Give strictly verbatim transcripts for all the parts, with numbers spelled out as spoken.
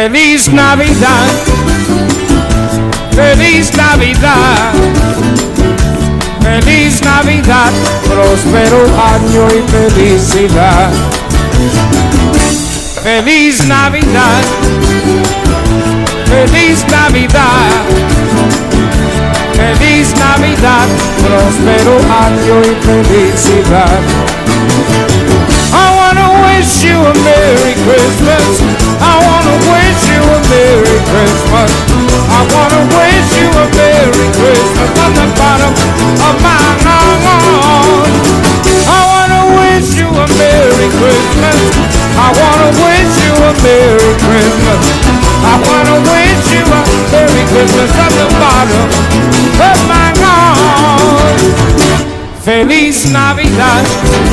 Feliz Navidad, feliz Navidad, feliz Navidad, próspero año y felicidad. Feliz Navidad, feliz Navidad, feliz Navidad, próspero año y felicidad. I wanna wish you a Merry Christmas. I wanna wish you a Merry Christmas. I wanna wish you a Merry Christmas from the bottom of my heart. I wanna wish you a Merry Christmas. I wanna wish you a Merry Christmas. I wanna wish you a Merry Christmas from the bottom of my heart. Feliz Navidad,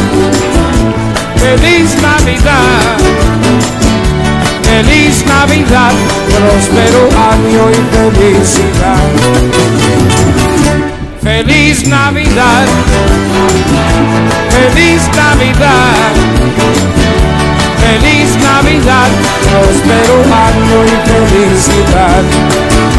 feliz Navidad, feliz Navidad, próspero año y felicidad. Feliz Navidad, feliz Navidad, feliz Navidad, próspero año y felicidad.